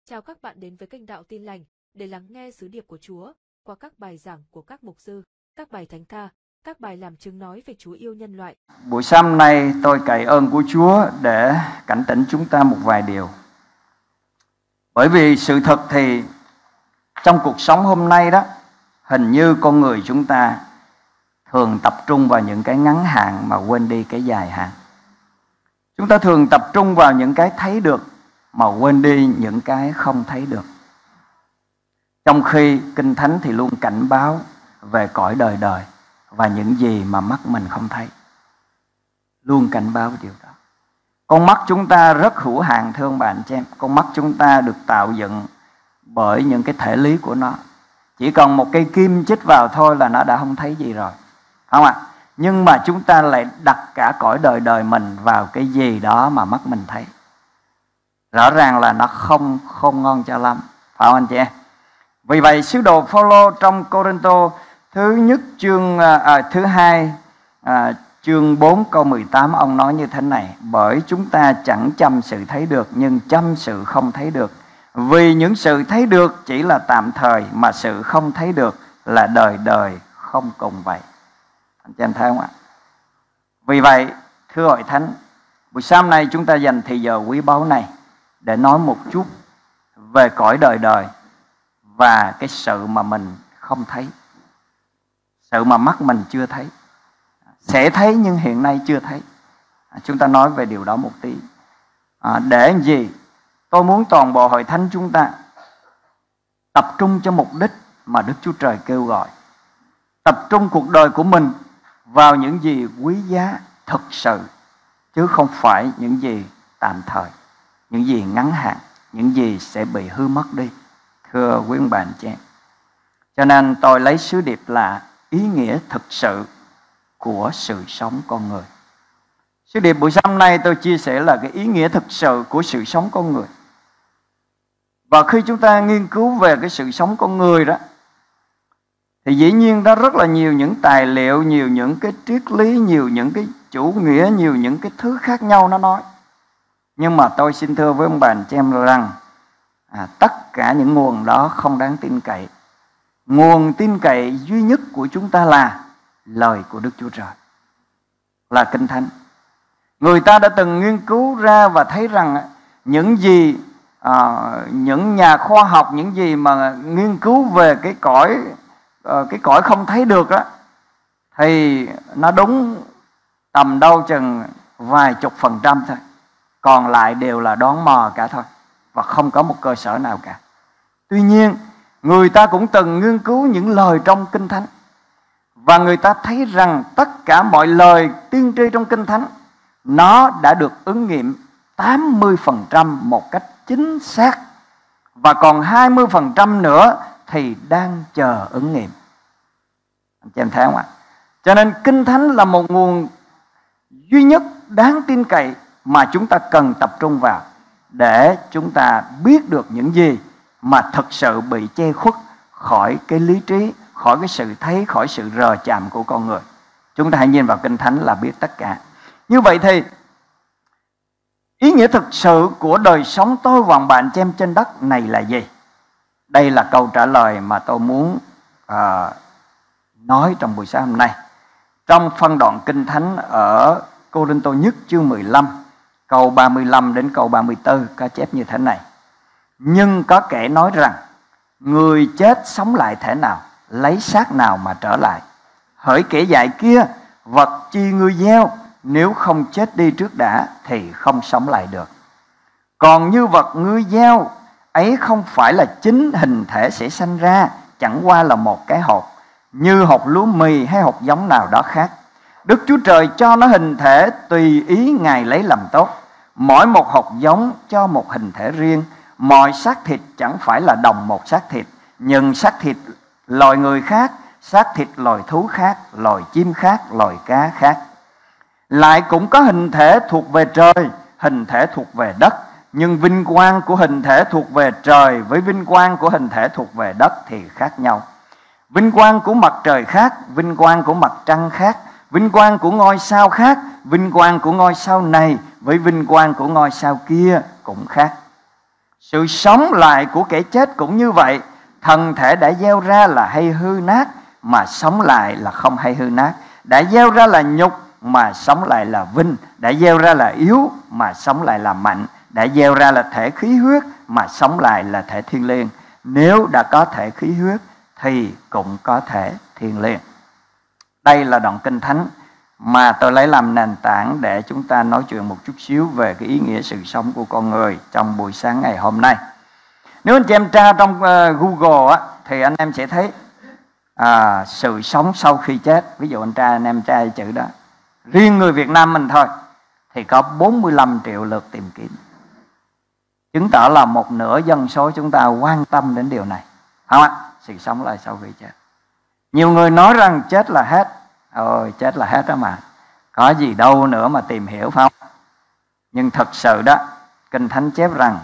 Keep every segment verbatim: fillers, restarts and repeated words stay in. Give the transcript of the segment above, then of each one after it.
Chào các bạn đến với kênh Đạo Tin Lành để lắng nghe sứ điệp của Chúa qua các bài giảng của các mục sư, các bài thánh ca, các bài làm chứng nói về Chúa yêu nhân loại. Buổi sáng nay tôi cậy ơn của Chúa để cảnh tỉnh chúng ta một vài điều. Bởi vì sự thật thì trong cuộc sống hôm nay đó, hình như con người chúng ta thường tập trung vào những cái ngắn hạn mà quên đi cái dài hạn. Chúng ta thường tập trung vào những cái thấy được mà quên đi những cái không thấy được. Trong khi Kinh Thánh thì luôn cảnh báo về cõi đời đời và những gì mà mắt mình không thấy. Luôn cảnh báo điều đó. Con mắt chúng ta rất hữu hạn, thưa ông bà anh chị em. Con mắt chúng ta được tạo dựng bởi những cái thể lý của nó. Chỉ cần một cây kim chích vào thôi là nó đã không thấy gì rồi, không ạ? À? Nhưng mà chúng ta lại đặt cả cõi đời đời mình vào cái gì đó mà mắt mình thấy. Rõ ràng là nó không không ngon cho lắm, phải không anh chị em? Vì vậy sứ đồ Phaolô trong Cô-rinh-tô thứ nhất chương à, thứ hai à, chương bốn câu mười tám, ông nói như thế này: bởi chúng ta chẳng chăm sự thấy được nhưng chăm sự không thấy được. Vì những sự thấy được chỉ là tạm thời, mà sự không thấy được là đời đời không cùng vậy. Anh chị em thấy không ạ? Vì vậy thưa hội thánh, buổi sáng nay chúng ta dành thời giờ quý báu này để nói một chút về cõi đời đời và cái sự mà mình không thấy, sự mà mắt mình chưa thấy, sẽ thấy nhưng hiện nay chưa thấy. Chúng ta nói về điều đó một tí. À, để làm gì? Tôi muốn toàn bộ hội thánh chúng ta tập trung cho mục đích mà Đức Chúa Trời kêu gọi. Tập trung cuộc đời của mình vào những gì quý giá thực sự, chứ không phải những gì tạm thời, những gì ngắn hạn, những gì sẽ bị hư mất đi, thưa quý ông bà anh chị em. Cho nên tôi lấy sứ điệp là ý nghĩa thực sự của sự sống con người. Sứ điệp buổi sáng hôm nay tôi chia sẻ là cái ý nghĩa thực sự của sự sống con người. Và khi chúng ta nghiên cứu về cái sự sống con người đó, thì dĩ nhiên đó rất là nhiều những tài liệu, nhiều những cái triết lý, nhiều những cái chủ nghĩa, nhiều những cái thứ khác nhau nó nói. Nhưng mà tôi xin thưa với ông bà anh chị em rằng à, tất cả những nguồn đó không đáng tin cậy. Nguồn tin cậy duy nhất của chúng ta là lời của Đức Chúa Trời, là Kinh Thánh. Người ta đã từng nghiên cứu ra và thấy rằng những gì à, những nhà khoa học, những gì mà nghiên cứu về cái cõi à, cái cõi không thấy được đó, thì nó đúng tầm đâu chừng vài chục phần trăm thôi. Còn lại đều là đoán mò cả thôi, và không có một cơ sở nào cả. Tuy nhiên, người ta cũng từng nghiên cứu những lời trong Kinh Thánh, và người ta thấy rằng tất cả mọi lời tiên tri trong Kinh Thánh nó đã được ứng nghiệm tám mươi phần trăm một cách chính xác, và còn hai mươi phần trăm nữa thì đang chờ ứng nghiệm. Anh chị em thấy không ạ? Cho nên Kinh Thánh là một nguồn duy nhất đáng tin cậy mà chúng ta cần tập trung vào để chúng ta biết được những gì mà thực sự bị che khuất khỏi cái lý trí, khỏi cái sự thấy, khỏi sự rờ chạm của con người. Chúng ta hãy nhìn vào Kinh Thánh là biết tất cả. Như vậy thì ý nghĩa thực sự của đời sống tôi và ông bà anh chị em trên đất này là gì? Đây là câu trả lời mà tôi muốn uh, nói trong buổi sáng hôm nay. Trong phân đoạn Kinh Thánh ở Cô-rinh-tô nhất chương mười lăm, câu ba mươi lăm đến câu ba mươi tư có chép như thế này: nhưng có kẻ nói rằng người chết sống lại thế nào, lấy xác nào mà trở lại? Hỡi kẻ dạy kia, vật chi ngươi gieo, nếu không chết đi trước đã thì không sống lại được. Còn như vật ngươi gieo ấy không phải là chính hình thể sẽ sanh ra, chẳng qua là một cái hột, như hột lúa mì hay hột giống nào đó khác. Đức Chúa Trời cho nó hình thể tùy ý Ngài lấy làm tốt. Mỗi một hột giống cho một hình thể riêng. Mọi xác thịt chẳng phải là đồng một xác thịt, nhưng xác thịt loài người khác, xác thịt loài thú khác, loài chim khác, loài cá khác. Lại cũng có hình thể thuộc về trời, hình thể thuộc về đất, nhưng vinh quang của hình thể thuộc về trời với vinh quang của hình thể thuộc về đất thì khác nhau. Vinh quang của mặt trời khác, vinh quang của mặt trăng khác, vinh quang của ngôi sao khác, vinh quang của ngôi sao này với vinh quang của ngôi sao kia cũng khác. Sự sống lại của kẻ chết cũng như vậy. Thân thể đã gieo ra là hay hư nát, mà sống lại là không hay hư nát. Đã gieo ra là nhục, mà sống lại là vinh. Đã gieo ra là yếu, mà sống lại là mạnh. Đã gieo ra là thể khí huyết, mà sống lại là thể thiên liêng. Nếu đã có thể khí huyết thì cũng có thể thiên liêng. Đây là đoạn kinh thánh mà tôi lấy làm nền tảng để chúng ta nói chuyện một chút xíu về cái ý nghĩa sự sống của con người trong buổi sáng ngày hôm nay. Nếu anh chị em tra trong uh, Google á, thì anh em sẽ thấy à, sự sống sau khi chết. Ví dụ anh tra, anh em tra chữ đó, riêng người Việt Nam mình thôi thì có bốn mươi lăm triệu lượt tìm kiếm, chứng tỏ là một nửa dân số chúng ta quan tâm đến điều này, không ạ? Sự sống lại sau khi chết. Nhiều người nói rằng chết là hết. Ôi, chết là hết đó mà, có gì đâu nữa mà tìm hiểu, phải không? Nhưng thật sự đó, Kinh Thánh chép rằng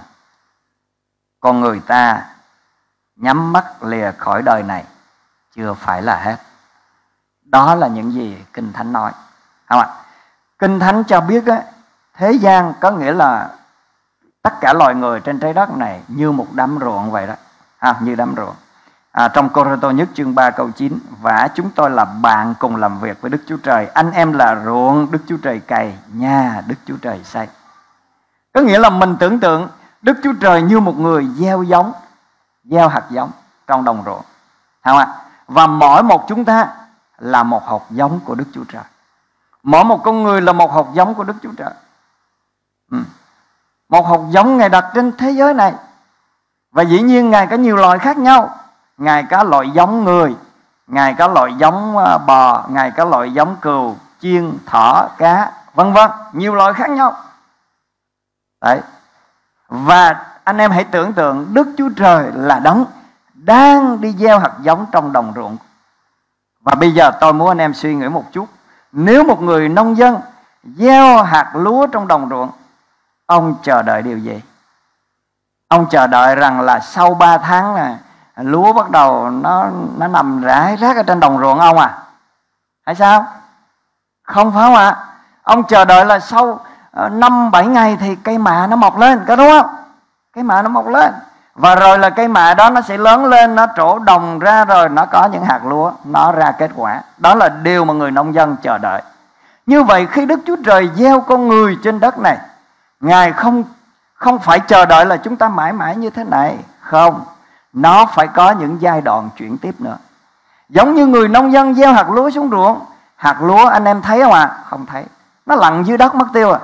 con người ta nhắm mắt lìa khỏi đời này chưa phải là hết. Đó là những gì Kinh Thánh nói, không ạ? Kinh Thánh cho biết á, thế gian có nghĩa là tất cả loài người trên trái đất này như một đám ruộng vậy đó, à, như đám ruộng. À, trong Cô-rinh-tô nhất chương ba câu chín, và chúng tôi là bạn cùng làm việc với Đức Chúa Trời. Anh em là ruộng, Đức Chúa Trời cày, nhà Đức Chúa Trời xây. Có nghĩa là mình tưởng tượng Đức Chúa Trời như một người gieo giống, gieo hạt giống trong đồng ruộng, không ạ? Và mỗi một chúng ta là một hạt giống của Đức Chúa Trời. Mỗi một con người là một hạt giống của Đức Chúa Trời. ừ. Một hạt giống Ngài đặt trên thế giới này. Và dĩ nhiên Ngài có nhiều loại khác nhau. Ngài có loại giống người, Ngài có loại giống bò, Ngài có loại giống cừu, chiên, thỏ, cá, vân vân, nhiều loại khác nhau. Đấy. Và anh em hãy tưởng tượng Đức Chúa Trời là đấng đang đi gieo hạt giống trong đồng ruộng. Và bây giờ tôi muốn anh em suy nghĩ một chút. Nếu một người nông dân gieo hạt lúa trong đồng ruộng, ông chờ đợi điều gì? Ông chờ đợi rằng là sau ba tháng là lúa bắt đầu nó nó nằm rải rác ở trên đồng ruộng ông à? Hay sao? Không phải không ạ? Ông chờ đợi là sau năm bảy ngày thì cây mạ nó mọc lên, có đúng không? Cây mạ nó mọc lên. Và rồi là cây mạ đó nó sẽ lớn lên, nó trổ đồng ra, rồi nó có những hạt lúa, nó ra kết quả. Đó là điều mà người nông dân chờ đợi. Như vậy khi Đức Chúa Trời gieo con người trên đất này, Ngài không không phải chờ đợi là chúng ta mãi mãi như thế này. Không, nó phải có những giai đoạn chuyển tiếp nữa. Giống như người nông dân gieo hạt lúa xuống ruộng, hạt lúa anh em thấy không ạ? À? Không thấy, nó lặn dưới đất mất tiêu à,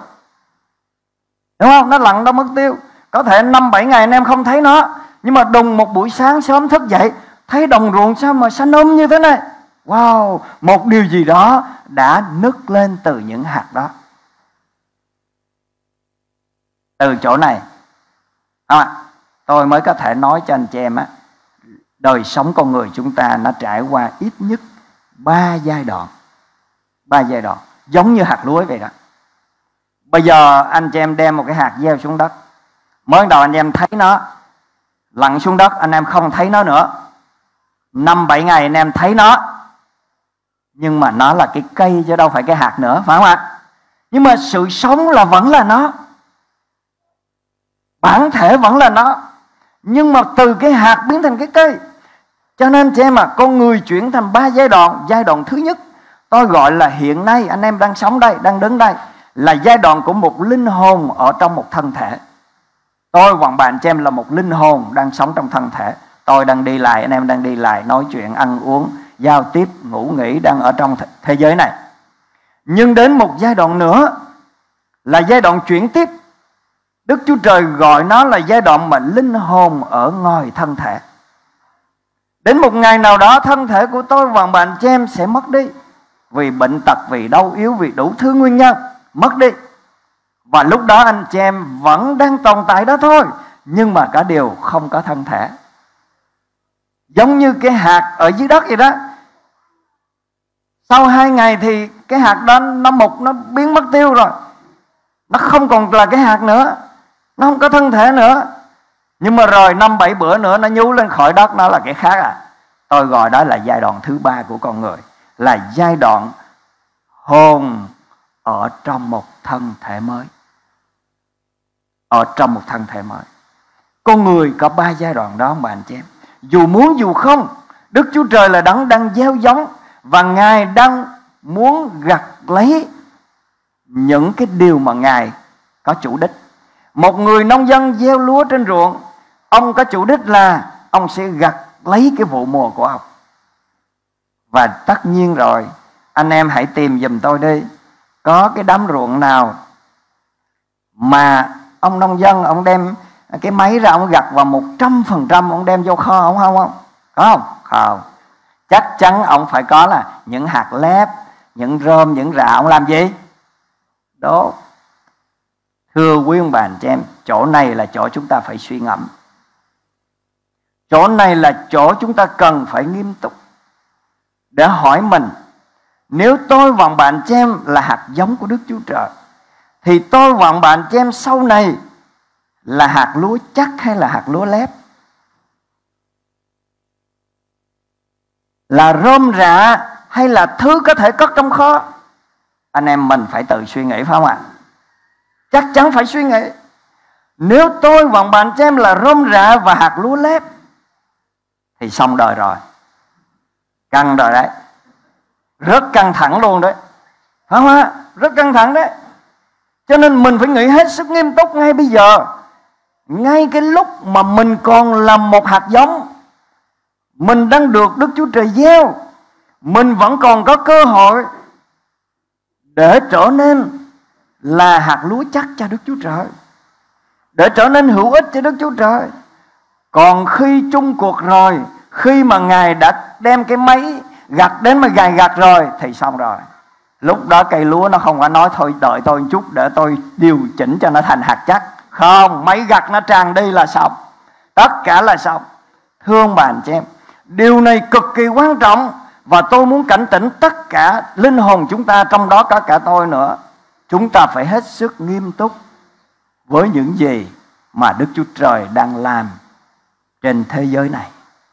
đúng không? Nó lặn đó mất tiêu. Có thể năm bảy ngày anh em không thấy nó, nhưng mà đùng một buổi sáng sớm thức dậy, thấy đồng ruộng sao mà xanh um như thế này. Wow, một điều gì đó đã nứt lên từ những hạt đó. Từ chỗ này à, tôi mới có thể nói cho anh chị em á, đời sống con người chúng ta nó trải qua ít nhất ba giai đoạn. Ba giai đoạn giống như hạt lúa vậy đó. Bây giờ anh chị em đem một cái hạt gieo xuống đất, mới đầu anh em thấy nó lặn xuống đất, anh em không thấy nó nữa. Năm bảy ngày anh em thấy nó, nhưng mà nó là cái cây chứ đâu phải cái hạt nữa, phải không ạ? Nhưng mà sự sống là vẫn là nó, bản thể vẫn là nó, nhưng mà từ cái hạt biến thành cái cây. Cho nên chị em à, con người chuyển thành ba giai đoạn. Giai đoạn thứ nhất tôi gọi là hiện nay anh em đang sống đây, đang đứng đây, là giai đoạn của một linh hồn ở trong một thân thể. Tôi hoặc bạn chị em là một linh hồn đang sống trong thân thể. Tôi đang đi lại, anh em đang đi lại, nói chuyện, ăn uống, giao tiếp, ngủ nghỉ, đang ở trong thế giới này. Nhưng đến một giai đoạn nữa là giai đoạn chuyển tiếp. Đức Chúa Trời gọi nó là giai đoạn mà linh hồn ở ngoài thân thể. Đến một ngày nào đó thân thể của tôi và bạn chị em sẽ mất đi, vì bệnh tật, vì đau yếu, vì đủ thứ nguyên nhân mất đi. Và lúc đó anh chị em vẫn đang tồn tại đó thôi, nhưng mà cả điều không có thân thể. Giống như cái hạt ở dưới đất vậy đó. Sau hai ngày thì cái hạt đó nó mục, nó biến mất tiêu rồi. Nó không còn là cái hạt nữa, nó không có thân thể nữa. Nhưng mà rồi năm bảy bữa nữa nó nhú lên khỏi đất, nó là cái khác à. Tôi gọi đó là giai đoạn thứ ba của con người, là giai đoạn hồn ở trong một thân thể mới. Ở trong một thân thể mới. Con người có ba giai đoạn đó ông bà anh chị em. Dù muốn dù không, Đức Chúa Trời là đấng đang gieo giống, và Ngài đang muốn gặt lấy những cái điều mà Ngài có chủ đích. Một người nông dân gieo lúa trên ruộng, ông có chủ đích là ông sẽ gặt lấy cái vụ mùa của ông. Và tất nhiên rồi, anh em hãy tìm giùm tôi đi, có cái đám ruộng nào mà ông nông dân ông đem cái máy ra ông gặt vào một trăm phần trăm ông đem vô kho ông không không? Có không? Không. Chắc chắn ông phải có là những hạt lép, những rơm, những rạ ông làm gì? Đốt. Thưa quý ông bà anh chị em, chỗ này là chỗ chúng ta phải suy ngẫm. Chỗ này là chỗ chúng ta cần phải nghiêm túc để hỏi mình, nếu tôi và bạn chị em là hạt giống của Đức Chúa Trời, thì tôi và bạn chị em sau này là hạt lúa chắc hay là hạt lúa lép? Là rơm rạ hay là thứ có thể cất trong kho? Anh em mình phải tự suy nghĩ, phải không ạ? Chắc chắn phải suy nghĩ. Nếu tôi và bạn chị em là rơm rạ và hạt lúa lép thì xong đời rồi. Căng rồi đấy. Rất căng thẳng luôn đấy, phải không ạ? Rất căng thẳng đấy. Cho nên mình phải nghĩ hết sức nghiêm túc ngay bây giờ. Ngay cái lúc mà mình còn là một hạt giống, mình đang được Đức Chúa Trời gieo, mình vẫn còn có cơ hội để trở nên là hạt lúa chắc cho Đức Chúa Trời, để trở nên hữu ích cho Đức Chúa Trời. Còn khi chung cuộc rồi, khi mà Ngài đã đem cái máy gặt đến mà Ngài gặt rồi thì xong rồi. Lúc đó cây lúa nó không có nói thôi đợi tôi một chút để tôi điều chỉnh cho nó thành hạt chắc. Không, máy gặt nó tràn đi là xong. Tất cả là xong. Thưa ông bà anh chị em, điều này cực kỳ quan trọng. Và tôi muốn cảnh tỉnh tất cả linh hồn chúng ta, trong đó có cả tôi nữa. Chúng ta phải hết sức nghiêm túc với những gì mà Đức Chúa Trời đang làm trên thế giới này.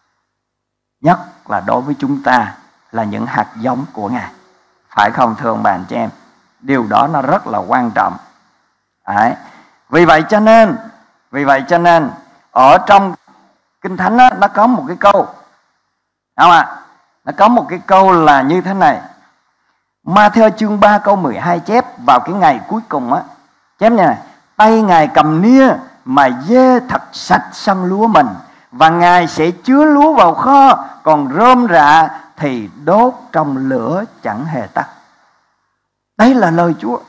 Nhất là đối với chúng ta là những hạt giống của Ngài. Phải không thưa ông bà anh chị em? Điều đó nó rất là quan trọng. Đấy. Vì vậy cho nên Vì vậy cho nên ở trong Kinh Thánh đó, nó có một cái câu, không ạ? Nó có một cái câu là như thế này. Ma-thi-ơ chương ba câu mười hai chép vào cái ngày cuối cùng á, chép như này: tay Ngài cầm nia mà dê thật sạch sân lúa mình, và Ngài sẽ chứa lúa vào kho, còn rơm rạ thì đốt trong lửa chẳng hề tắt. Đây là lời Chúa.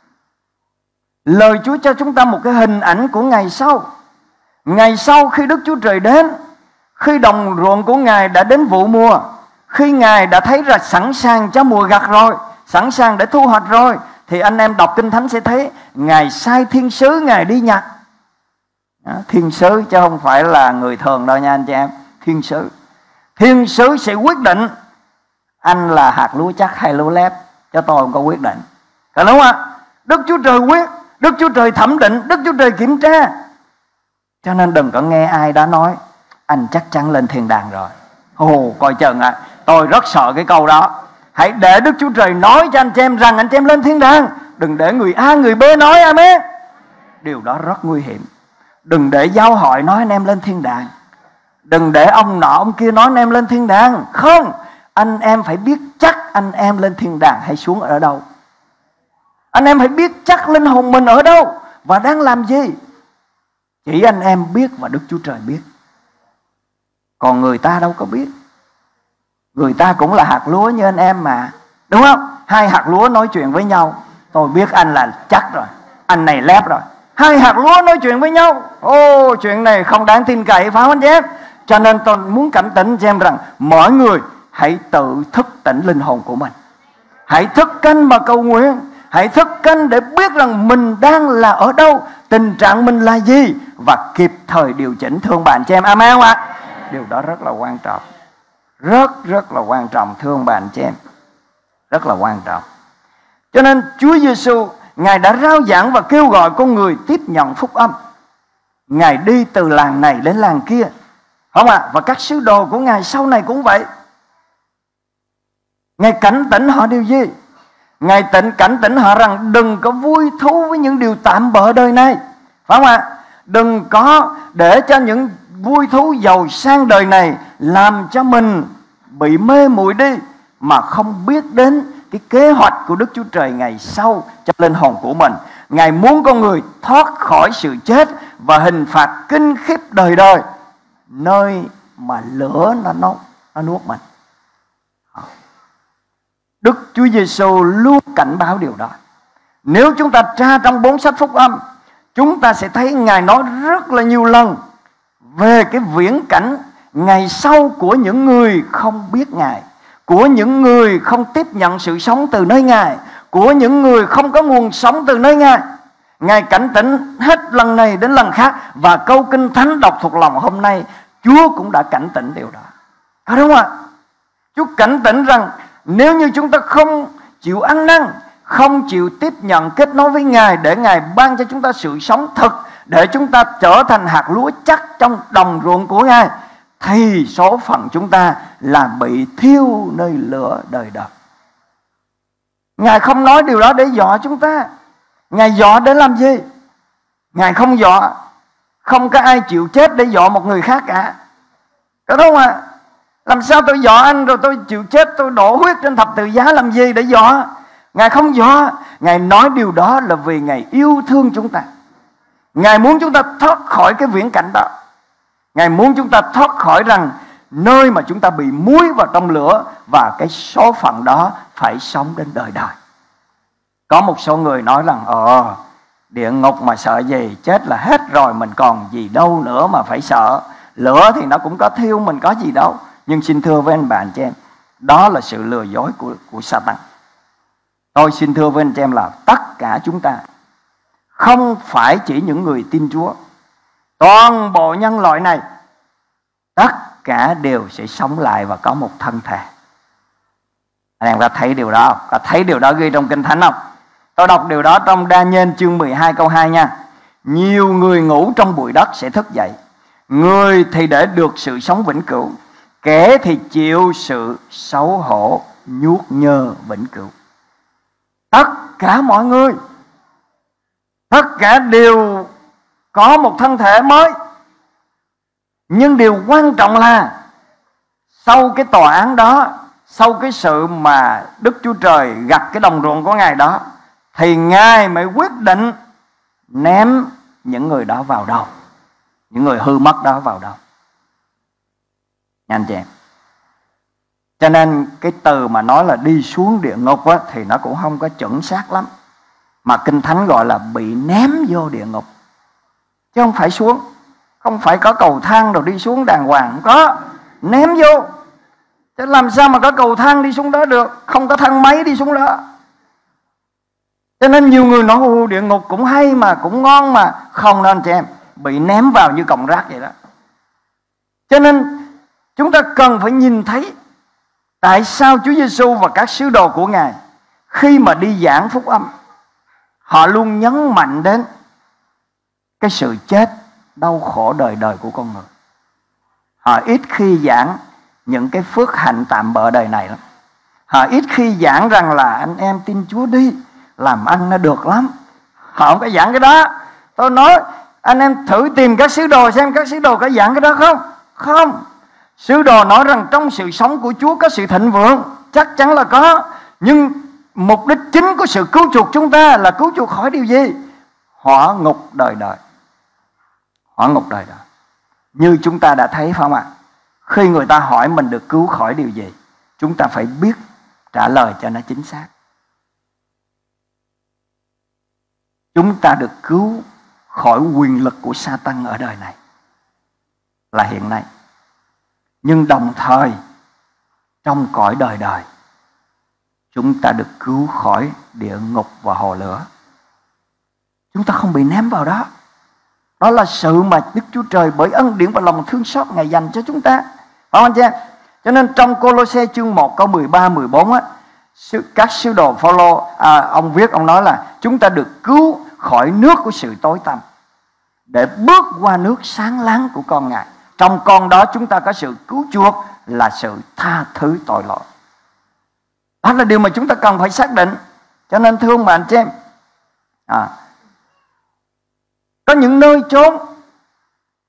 Lời Chúa cho chúng ta một cái hình ảnh của ngày sau. Ngày sau khi Đức Chúa Trời đến, khi đồng ruộng của Ngài đã đến vụ mùa, khi Ngài đã thấy là sẵn sàng cho mùa gặt rồi, sẵn sàng để thu hoạch rồi, thì anh em đọc Kinh Thánh sẽ thấy Ngài sai thiên sứ Ngài đi nhặt. Đó, thiên sứ chứ không phải là người thường đâu nha anh chị em. Thiên sứ Thiên sứ sẽ quyết định anh là hạt lúa chắc hay lúa lép, cho tôi không có quyết định. Phải đúng không ạ? Đức Chúa Trời quyết, Đức Chúa Trời thẩm định, Đức Chúa Trời kiểm tra. Cho nên đừng có nghe ai đã nói anh chắc chắn lên thiên đàng rồi. Ồ, coi chừng ạ, à, tôi rất sợ cái câu đó. Hãy để Đức Chúa Trời nói cho anh chị em rằng anh chị em lên thiên đàng. Đừng để người A người B nói, amen. Điều đó rất nguy hiểm. Đừng để giáo hội nói anh em lên thiên đàng. Đừng để ông nọ ông kia nói anh em lên thiên đàng. Không, anh em phải biết chắc anh em lên thiên đàng hay xuống ở đâu. Anh em phải biết chắc linh hồn mình ở đâu và đang làm gì. Chỉ anh em biết và Đức Chúa Trời biết. Còn người ta đâu có biết. Người ta cũng là hạt lúa như anh em mà, đúng không? Hai hạt lúa nói chuyện với nhau, tôi biết anh là chắc rồi, anh này lép rồi. Hai hạt lúa nói chuyện với nhau, ô chuyện này không đáng tin cậy, phải không anh em? Cho nên tôi muốn cảnh tỉnh cho em rằng mỗi người hãy tự thức tỉnh linh hồn của mình. Hãy thức canh mà cầu nguyện. Hãy thức canh để biết rằng mình đang là ở đâu, tình trạng mình là gì, và kịp thời điều chỉnh. Thương bạn chị em, amen không ạ? Điều đó rất là quan trọng. Rất rất là quan trọng, thưa ông bà anh chị em. Rất là quan trọng. Cho nên Chúa Giêsu, Ngài đã rao giảng và kêu gọi con người tiếp nhận phúc âm. Ngài đi từ làng này đến làng kia, không ạ? À? Và các sứ đồ của Ngài sau này cũng vậy. Ngài cảnh tỉnh họ điều gì? Ngài tịnh cảnh tỉnh họ rằng đừng có vui thú với những điều tạm bợ đời này, phải không ạ? À? Đừng có để cho những vui thú giàu sang đời này làm cho mình bị mê muội đi, mà không biết đến cái kế hoạch của Đức Chúa Trời ngày sau cho linh hồn của mình. Ngài muốn con người thoát khỏi sự chết và hình phạt kinh khiếp đời đời, nơi mà lửa nó nó, nó nuốt mình. Đức Chúa Giêsu luôn cảnh báo điều đó. Nếu chúng ta tra trong bốn sách phúc âm, chúng ta sẽ thấy Ngài nói rất là nhiều lần về cái viễn cảnh ngày sau của những người không biết Ngài, của những người không tiếp nhận sự sống từ nơi Ngài, của những người không có nguồn sống từ nơi Ngài. Ngài cảnh tỉnh hết lần này đến lần khác, và câu Kinh Thánh đọc thuộc lòng hôm nay, Chúa cũng đã cảnh tỉnh điều đó. Có đúng không ạ? Chúa cảnh tỉnh rằng nếu như chúng ta không chịu ăn năn, không chịu tiếp nhận kết nối với Ngài để Ngài ban cho chúng ta sự sống thực, để chúng ta trở thành hạt lúa chắc trong đồng ruộng của Ngài, thì số phận chúng ta là bị thiêu nơi lửa đời đời. Ngài không nói điều đó để dọa chúng ta. Ngài dọa để làm gì? Ngài không dọa. Không có ai chịu chết để dọa một người khác cả. Có đúng không ạ? Làm sao tôi dọa anh rồi tôi chịu chết, tôi đổ huyết trên thập tự giá làm gì để dọa? Ngài không dọa. Ngài nói điều đó là vì Ngài yêu thương chúng ta. Ngài muốn chúng ta thoát khỏi cái viễn cảnh đó. Ngài muốn chúng ta thoát khỏi rằng nơi mà chúng ta bị muối vào trong lửa, và cái số phận đó phải sống đến đời đời. Có một số người nói rằng Ờ địa ngục mà sợ gì, chết là hết rồi, mình còn gì đâu nữa mà phải sợ. Lửa thì nó cũng có thiêu, mình có gì đâu. Nhưng xin thưa với anh bạn chị em, đó là sự lừa dối của, của Satan. Tôi xin thưa với anh chị em là tất cả chúng ta, không phải chỉ những người tin Chúa, toàn bộ nhân loại này, tất cả đều sẽ sống lại và có một thân thể. Anh em có thấy điều đó không? Có thấy điều đó ghi trong Kinh Thánh không? Tôi đọc điều đó trong Đa-nhiên chương mười hai câu hai nha. Nhiều người ngủ trong bụi đất sẽ thức dậy, người thì để được sự sống vĩnh cửu, kẻ thì chịu sự xấu hổ nhuốc nhơ vĩnh cửu. Tất cả mọi người, tất cả đều có một thân thể mới. Nhưng điều quan trọng là sau cái tòa án đó, sau cái sự mà Đức Chúa Trời gặt cái đồng ruộng của Ngài đó, thì Ngài mới quyết định ném những người đó vào đâu, những người hư mất đó vào đâu. Nha anh chị em. Cho nên cái từ mà nói là đi xuống địa ngục á, thì nó cũng không có chuẩn xác lắm. Mà Kinh Thánh gọi là bị ném vô địa ngục, chứ không phải xuống. Không phải có cầu thang rồi đi xuống đàng hoàng, không có. Ném vô. Chứ làm sao mà có cầu thang đi xuống đó được, không có thang máy đi xuống đó. Cho nên nhiều người nói Ồ, địa ngục cũng hay mà, cũng ngon mà. Không đâu anh chị em, bị ném vào như cọng rác vậy đó. Cho nên chúng ta cần phải nhìn thấy tại sao Chúa Giêsu và các sứ đồ của Ngài khi mà đi giảng phúc âm, họ luôn nhấn mạnh đến cái sự chết, đau khổ đời đời của con người. Họ ít khi giảng những cái phước hạnh tạm bợ đời này lắm. Họ ít khi giảng rằng là anh em tin Chúa đi, làm ăn nó được lắm. Họ không có giảng cái đó. Tôi nói anh em thử tìm các sứ đồ xem các sứ đồ có giảng cái đó không. Không. Sứ đồ nói rằng trong sự sống của Chúa có sự thịnh vượng, chắc chắn là có. Nhưng mục đích chính của sự cứu chuộc chúng ta là cứu chuộc khỏi điều gì? Hỏa ngục đời đời. Hỏa ngục đời đời. Như chúng ta đã thấy phải không ạ? Khi người ta hỏi mình được cứu khỏi điều gì, chúng ta phải biết trả lời cho nó chính xác. Chúng ta được cứu khỏi quyền lực của Satan ở đời này là hiện nay. Nhưng đồng thời trong cõi đời đời, chúng ta được cứu khỏi địa ngục và hồ lửa. Chúng ta không bị ném vào đó. Đó là sự mà Đức Chúa Trời bởi ân điển và lòng thương xót Ngài dành cho chúng ta. Phải không anh chị em? Cho nên trong Cô-lô-se chương một câu mười ba mười bốn á, các sứ đồ Phao-lô à, ông viết, ông nói là chúng ta được cứu khỏi nước của sự tối tăm để bước qua nước sáng láng của con Ngài. Trong con đó chúng ta có sự cứu chuộc là sự tha thứ tội lỗi. Đó là điều mà chúng ta cần phải xác định. Cho nên thương mà anh chị em, à, có những nơi chốn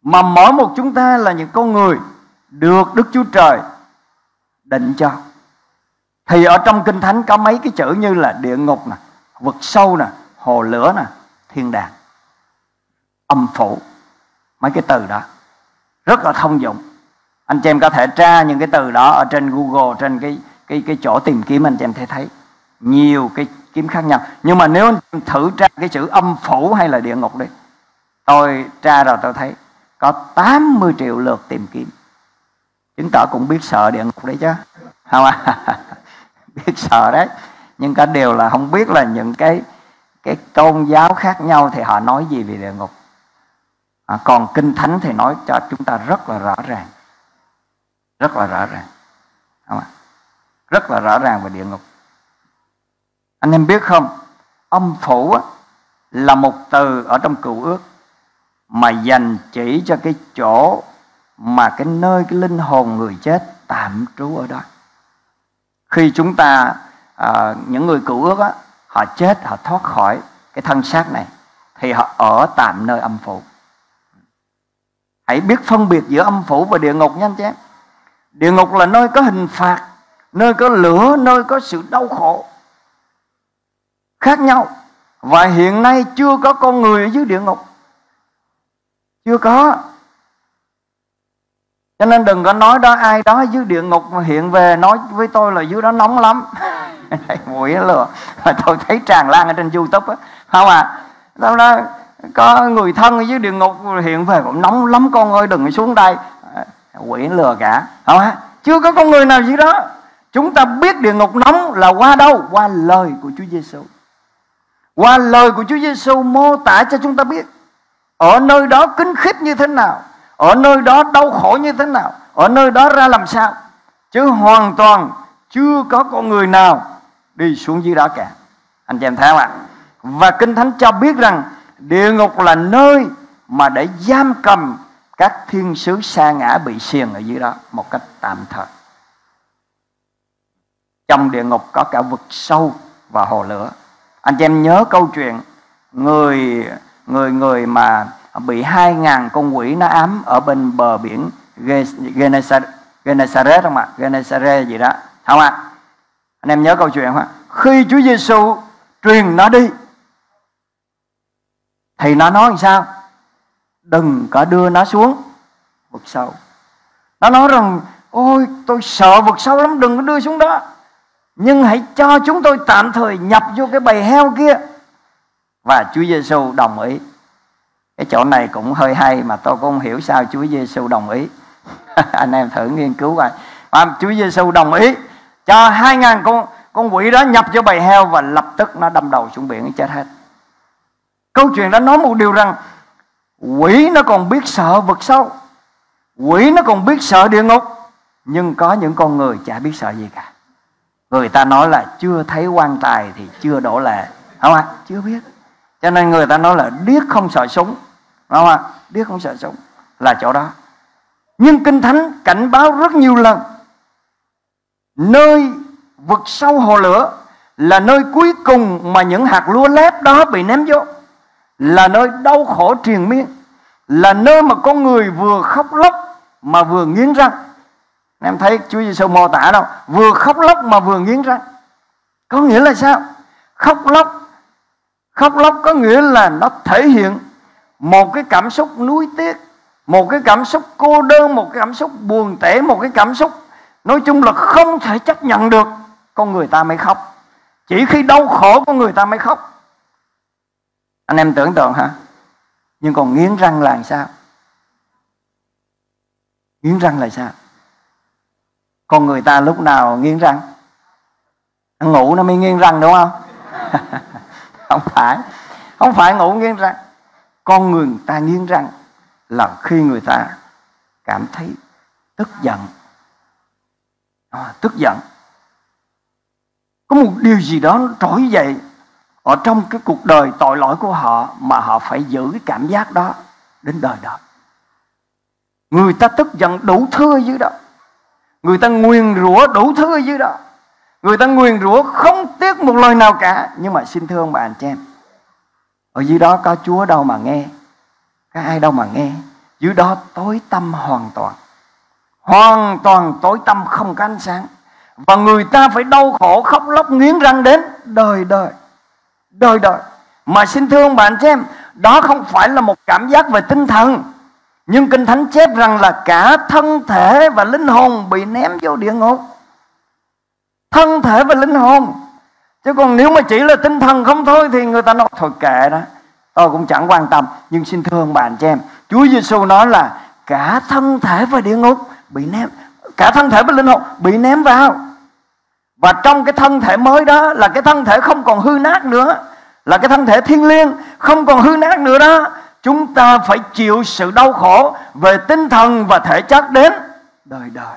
mà mỗi một chúng ta là những con người được Đức Chúa Trời định cho. Thì ở trong Kinh Thánh có mấy cái chữ như là địa ngục nè, vực sâu nè, hồ lửa nè, thiên đàng, âm phủ. Mấy cái từ đó rất là thông dụng. Anh chị em có thể tra những cái từ đó ở trên Google, trên cái cái cái chỗ tìm kiếm, anh chị em thấy thấy nhiều cái kiếm khác nhau. Nhưng mà nếu anh thử tra cái chữ âm phủ hay là địa ngục đi, tôi tra rồi tôi thấy có tám mươi triệu lượt tìm kiếm. Chứng tỏ cũng biết sợ địa ngục đấy chứ, không à? Biết sợ đấy, nhưng cả điều là không biết là những cái cái tôn giáo khác nhau thì họ nói gì về địa ngục. À, còn Kinh Thánh thì nói cho chúng ta rất là rõ ràng, rất là rõ ràng, không à? Rất là rõ ràng về địa ngục. Anh em biết không, âm phủ á, là một từ ở trong Cựu Ước mà dành chỉ cho cái chỗ mà cái nơi cái linh hồn người chết tạm trú ở đó. Khi chúng ta à, những người Cựu Ước á, họ chết, họ thoát khỏi cái thân xác này thì họ ở tạm nơi âm phủ. Hãy biết phân biệt giữa âm phủ và địa ngục nha anh chị em. Địa ngục là nơi có hình phạt, nơi có lửa, nơi có sự đau khổ khác nhau. Và hiện nay chưa có con người ở dưới địa ngục, chưa có. Cho nên đừng có nói đó ai đó dưới địa ngục mà hiện về nói với tôi là dưới đó nóng lắm. Quỷ lừa. Tôi thấy tràn lan ở trên YouTube á, không à? Đâu đó có người thân ở dưới địa ngục hiện về cũng nóng lắm con ơi, đừng xuống đây. Quỷ lừa cả, không à? Chưa có con người nào dưới đó. Chúng ta biết địa ngục nóng là qua đâu? Qua lời của Chúa Giêsu. Qua lời của Chúa Giêsu mô tả cho chúng ta biết ở nơi đó kinh khiếp như thế nào, ở nơi đó đau khổ như thế nào, ở nơi đó ra làm sao. Chứ hoàn toàn chưa có con người nào đi xuống dưới đó cả. Anh chị em thấy không ạ? Và Kinh Thánh cho biết rằng địa ngục là nơi mà để giam cầm các thiên sứ sa ngã bị xiềng ở dưới đó một cách tạm thời. Trong địa ngục có cả vực sâu và hồ lửa. Anh chị em nhớ câu chuyện người người người mà bị hai ngàn con quỷ nó ám ở bên bờ biển Gennesaret không ạ? Gennesaret gì đó, không ạ? Anh em nhớ câu chuyện không ạ? Khi Chúa Giêsu truyền nó đi thì nó nói làm sao? Đừng có đưa nó xuống vực sâu. Nó nói rằng ôi tôi sợ vực sâu lắm, đừng có đưa xuống đó, nhưng hãy cho chúng tôi tạm thời nhập vô cái bầy heo kia. Và Chúa Giêsu đồng ý. Cái chỗ này cũng hơi hay mà tôi cũng không hiểu sao Chúa Giêsu đồng ý. Anh em thử nghiên cứu coi. Mà Chúa Giêsu đồng ý cho hai ngàn con con quỷ đó nhập vô bầy heo và lập tức nó đâm đầu xuống biển chết hết. Câu chuyện đó nói một điều rằng quỷ nó còn biết sợ vực sâu, quỷ nó còn biết sợ địa ngục, nhưng có những con người chả biết sợ gì cả. Người ta nói là chưa thấy quan tài thì chưa đổ lệ, không ạ? Chưa biết. Cho nên người ta nói là điếc không sợ súng, không ạ? Điếc không sợ súng là chỗ đó. Nhưng Kinh Thánh cảnh báo rất nhiều lần nơi vực sâu hồ lửa là nơi cuối cùng mà những hạt lúa lép đó bị ném vô, là nơi đau khổ triền miên, là nơi mà con người vừa khóc lóc mà vừa nghiến răng. Em thấy Chúa Giêsu mô tả đâu, vừa khóc lóc mà vừa nghiến răng. Có nghĩa là sao? Khóc lóc Khóc lóc có nghĩa là nó thể hiện một cái cảm xúc nuối tiếc, một cái cảm xúc cô đơn, một cái cảm xúc buồn tẻ, một cái cảm xúc nói chung là không thể chấp nhận được. Con người ta mới khóc. Chỉ khi đau khổ con người ta mới khóc. Anh em tưởng tượng hả? Nhưng còn nghiến răng là sao? Nghiến răng là sao? Con người ta lúc nào nghiến răng? Nó ngủ nó mới nghiến răng đúng không? Không phải. Không phải ngủ nghiến răng. Con người ta nghiến răng là khi người ta cảm thấy tức giận. À, tức giận. Có một điều gì đó trỗi dậy ở trong cái cuộc đời tội lỗi của họ mà họ phải giữ cái cảm giác đó đến đời đó. Người ta tức giận đủ thứ ở dưới đó. Người ta nguyền rủa đủ thứ ở dưới đó. Người ta nguyền rủa không tiếc một lời nào cả. Nhưng mà xin thưa ông bà anh chị em, ở dưới đó có Chúa đâu mà nghe, có ai đâu mà nghe. dưới đó tối tăm hoàn toàn. Hoàn toàn tối tăm, không có ánh sáng. Và người ta phải đau khổ, khóc lóc, nghiến răng đến đời đời, đời đời. Mà xin thưa ông bạn chị em, đó không phải là một cảm giác về tinh thần. Nhưng Kinh Thánh chép rằng là cả thân thể và linh hồn bị ném vô địa ngục. Thân thể và linh hồn. Chứ còn nếu mà chỉ là tinh thần không thôi thì người ta nói thôi kệ đó, tôi cũng chẳng quan tâm. Nhưng xin thưa ông bạn chị em, Chúa Giêsu nói là cả thân thể và địa ngục bị ném, cả thân thể và linh hồn bị ném vào. Và trong cái thân thể mới đó là cái thân thể không còn hư nát nữa, là cái thân thể thiêng liêng không còn hư nát nữa đó. Chúng ta phải chịu sự đau khổ về tinh thần và thể chất đến đời đời.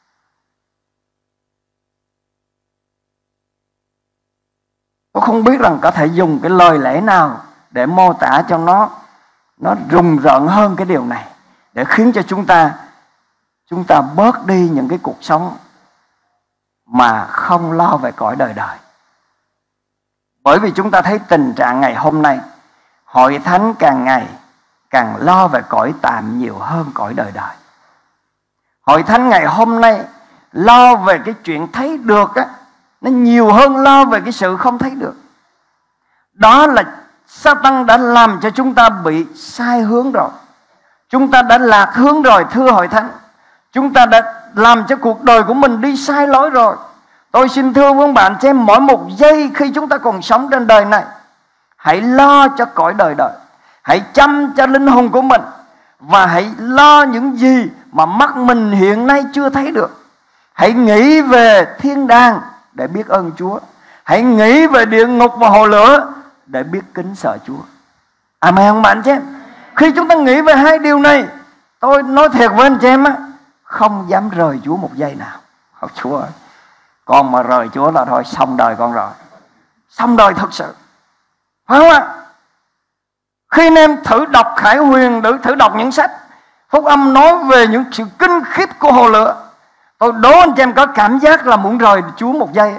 Tôi không biết rằng có thể dùng cái lời lẽ nào để mô tả cho nó nó rùng rợn hơn cái điều này, để khiến cho chúng ta chúng ta bớt đi những cái cuộc sống mà không lo về cõi đời đời. Bởi vì chúng ta thấy tình trạng ngày hôm nay, hội thánh càng ngày càng lo về cõi tạm nhiều hơn cõi đời đời. Hội thánh ngày hôm nay lo về cái chuyện thấy được á, nó nhiều hơn lo về cái sự không thấy được. Đó là Sa-tan đã làm cho chúng ta bị sai hướng rồi. Chúng ta đã lạc hướng rồi thưa hội thánh. Chúng ta đã làm cho cuộc đời của mình đi sai lối rồi. Tôi xin thưa với các bạn chị em, mỗi một giây khi chúng ta còn sống trên đời này, hãy lo cho cõi đời đời. Hãy chăm cho linh hồn của mình. Và hãy lo những gì mà mắt mình hiện nay chưa thấy được. Hãy nghĩ về thiên đàng để biết ơn Chúa. Hãy nghĩ về địa ngục và hồ lửa để biết kính sợ Chúa. Amen không bạn chị em? Khi chúng ta nghĩ về hai điều này, tôi nói thiệt với anh chị em á, không dám rời Chúa một giây nào. Ôi Chúa ơi, con mà rời Chúa là thôi xong đời con rồi. Xong đời thật sự. Phải không ạ? Khi anh em thử đọc Khải Huyền, thử đọc những sách Phúc Âm nói về những sự kinh khiếp của hồ lửa, tôi đố anh chị em có cảm giác là muốn rời Chúa một giây.